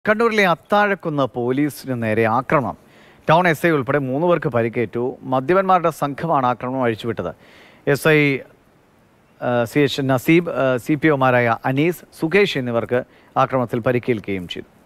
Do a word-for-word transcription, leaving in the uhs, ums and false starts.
കണ്ണൂരിലെ അത്താഴക്കുന്ന് പോലീസിന് നേരെ ആക്രമണം. ടൗൺ എസ് ഐ ഉൾപ്പെടെ മൂന്ന് പേർക്ക് പരിക്കേറ്റു. മദ്യപന്മാരുടെ സംഘമാണ് ആക്രമണം അഴിച്ചുവിട്ടത്. S I C H Naseeb, C P ഒമാരായ അനീസ്, സുകേഷ് എന്നിവർക്ക് ആക്രമണത്തിൽ പരിക്കേൽക്കുകയും ചെയ്തു.